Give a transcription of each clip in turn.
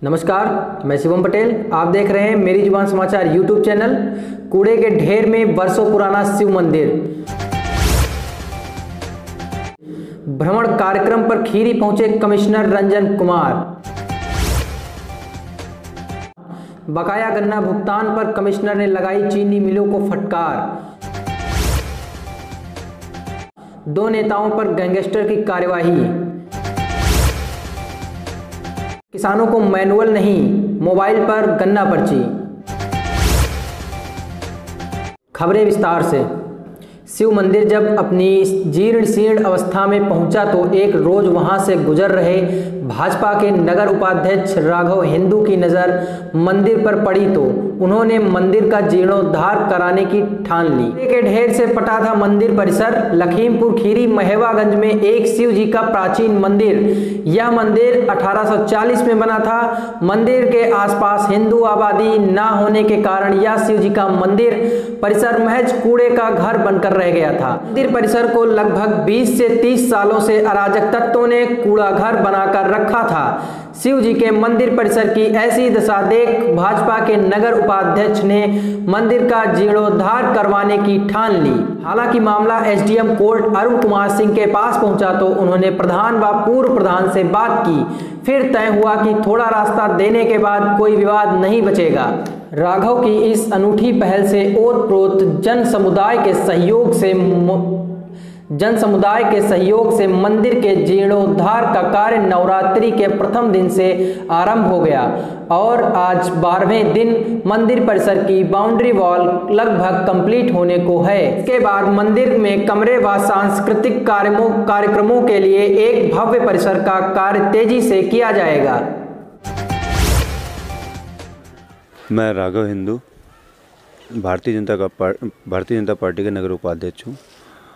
नमस्कार, मैं शिवम पटेल। आप देख रहे हैं मेरी जुबान समाचार यूट्यूब चैनल। कूड़े के ढेर में वर्षों पुराना शिव मंदिर। भ्रमण कार्यक्रम पर खीरी पहुंचे कमिश्नर रंजन कुमार। बकाया गन्ना भुगतान पर कमिश्नर ने लगाई चीनी मिलों को फटकार। दो नेताओं पर गैंगस्टर की कार्यवाही। किसानों को मैनुअल नहीं, मोबाइल पर गन्ना पर्ची। खबरें विस्तार से। शिव मंदिर जब अपनी जीर्ण शीर्ण अवस्था में पहुंचा तो एक रोज वहां से गुजर रहे भाजपा के नगर उपाध्यक्ष राघव हिंदू की नज़र मंदिर पर पड़ी तो उन्होंने मंदिर का जीर्णोद्धार कराने की ठान ली। कूड़े के ढेर से पटा था मंदिर परिसर। लखीमपुर खीरी महेवागंज में एक शिव जी का प्राचीन मंदिर। यह मंदिर 1840 में बना था। मंदिर के आसपास हिंदू आबादी ना होने के कारण यह शिव जी का मंदिर परिसर महज कूड़े का घर बनकर रह गया था। मंदिर परिसर को लगभग 20 से 30 सालों से अराजक तत्वों ने कूड़ा घर बनाकर रखा था। शिव जी के मंदिर परिसर की ऐसी दशा देख भाजपा के नगर उपाध्यक्ष ने मंदिर का जीर्णोद्धार करवाने की ठान ली। हालांकि मामला एसडीएम कोर्ट अरुण कुमार सिंह के पास पहुंचा तो उन्होंने प्रधान व पूर्व प्रधान से बात की। फिर तय हुआ कि थोड़ा रास्ता देने के बाद कोई विवाद नहीं बचेगा। राघव की इस अनूठी पहल से ओतप्रोत जन समुदाय के सहयोग से मंदिर के जीर्णोद्धार का कार्य नवरात्रि के प्रथम दिन से आरंभ हो गया और आज 12वें दिन मंदिर परिसर की बाउंड्री वॉल लगभग कंप्लीट होने को है। इसके बाद मंदिर में कमरे व सांस्कृतिक कार्यक्रमों के लिए एक भव्य परिसर का कार्य तेजी से किया जाएगा। मैं राघव हिंदू भारतीय जनता पार्टी के नगर उपाध्यक्ष हूँ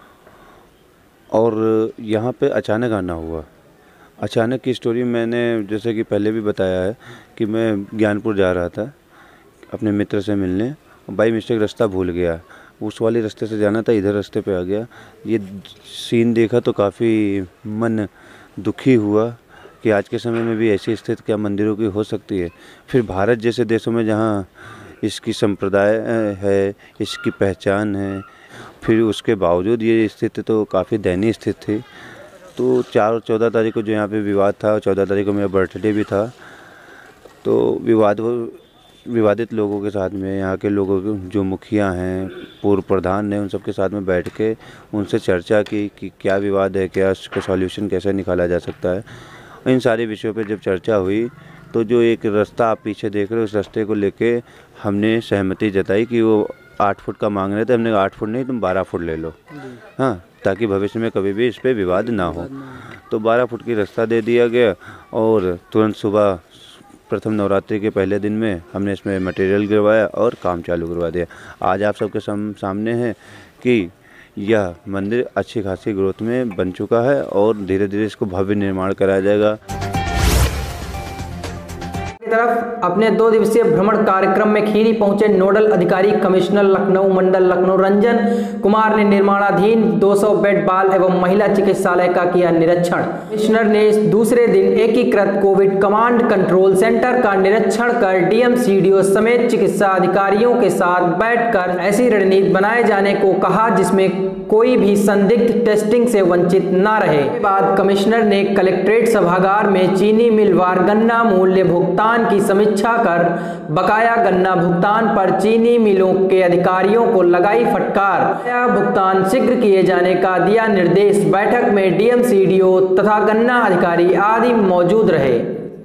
और यहाँ पे अचानक आना हुआ। अचानक की स्टोरी मैंने जैसे कि पहले भी बताया है कि मैं ज्ञानपुर जा रहा था अपने मित्र से मिलने। बाई मिस्टेक रास्ता भूल गया, उस वाले रास्ते से जाना था, इधर रास्ते पे आ गया। ये सीन देखा तो काफ़ी मन दुखी हुआ कि आज के समय में भी ऐसी स्थिति क्या मंदिरों की हो सकती है। फिर भारत जैसे देशों में जहाँ इसकी संप्रदाय है, इसकी पहचान है, फिर उसके बावजूद ये स्थिति तो काफ़ी दयनीय स्थिति थी। तो 4 और 14 तारीख को जो यहाँ पे विवाद था और 14 तारीख को मेरा बर्थडे भी था, तो विवादित लोगों के साथ में यहाँ के लोगों के जो मुखिया हैं, पूर्व प्रधान हैं, उन सब के साथ में बैठ के उनसे चर्चा की कि क्या विवाद है, क्या उसका सॉल्यूशन कैसे निकाला जा सकता है। इन सारे विषयों पे जब चर्चा हुई तो जो एक रास्ता आप पीछे देख रहे हो उस रास्ते को लेके हमने सहमति जताई कि वो 8 फुट का मांग रहे थे। हमने 8 फुट नहीं, तुम 12 फुट ले लो, हाँ, ताकि भविष्य में कभी भी इस पर विवाद ना हो। तो 12 फुट की रास्ता दे दिया गया और तुरंत सुबह प्रथम नवरात्रि के पहले दिन में हमने इसमें मटेरियल गिरवाया और काम चालू करवा दिया। आज आप सबके सामने है कि यह मंदिर अच्छी खासी ग्रोथ में बन चुका है और धीरे धीरे इसको भव्य निर्माण कराया जाएगा। तरफ अपने 2 दिवसीय भ्रमण कार्यक्रम में खीरी पहुंचे नोडल अधिकारी कमिश्नर लखनऊ मंडल लखनऊ रंजन कुमार ने निर्माणाधीन 200 बेड बाल एवं महिला चिकित्सालय का किया निरीक्षण। कमिश्नर ने दूसरे दिन एकीकृत कोविड कमांड कंट्रोल सेंटर का निरीक्षण कर डीएम सीडीओ समेत चिकित्सा अधिकारियों के साथ बैठकर ऐसी रणनीति बनाए जाने को कहा जिसमें कोई भी संदिग्ध टेस्टिंग से वंचित न रहे। इसके बाद कमिश्नर ने कलेक्ट्रेट सभागार में चीनी मिल वार गन्ना मूल्य भुगतान की समीक्षा कर बकाया गन्ना भुगतान पर चीनी मिलों के अधिकारियों को लगाई फटकार। बकाया भुगतान शीघ्र किए जाने का दिया निर्देश। बैठक में डीएम सीडीओ तथा गन्ना अधिकारी आदि मौजूद रहे।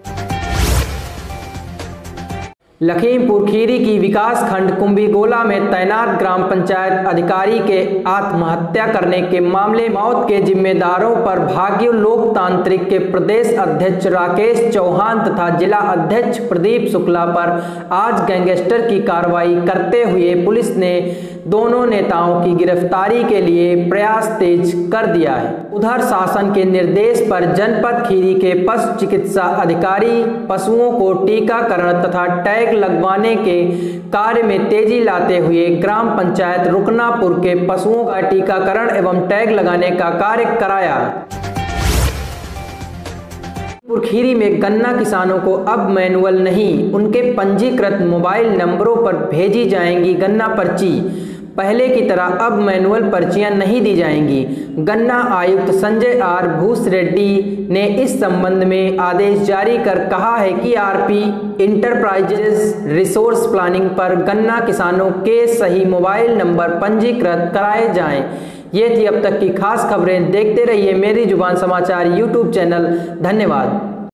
लखीमपुर खीरी की विकास खंड कुंभीगोला में तैनात ग्राम पंचायत अधिकारी के आत्महत्या करने के मामले मौत के जिम्मेदारों पर भाग्य लोकतांत्रिक के प्रदेश अध्यक्ष राकेश चौहान तथा जिला अध्यक्ष प्रदीप शुक्ला पर आज गैंगस्टर की कार्रवाई करते हुए पुलिस ने दोनों नेताओं की गिरफ्तारी के लिए प्रयास तेज कर दिया है। उधर शासन के निर्देश पर जनपद खीरी के पशु चिकित्सा अधिकारी पशुओं को टीकाकरण तथा टैग लगवाने के कार्य में तेजी लाते हुए ग्राम पंचायत रुकनापुर के पशुओं का टीकाकरण एवं टैग लगाने का कार्य कराया। पुरखीरी में गन्ना किसानों को अब मैनुअल नहीं, उनके पंजीकृत मोबाइल नंबरों पर भेजी जाएंगी गन्ना पर्ची। पहले की तरह अब मैनुअल पर्चियां नहीं दी जाएंगी। गन्ना आयुक्त संजय आर भूसरेड्डी ने इस संबंध में आदेश जारी कर कहा है कि आरपी इंटरप्राइजेज रिसोर्स प्लानिंग पर गन्ना किसानों के सही मोबाइल नंबर पंजीकृत कराए जाएं। ये थी अब तक की खास खबरें। देखते रहिए मेरी जुबान समाचार यूट्यूब चैनल। धन्यवाद।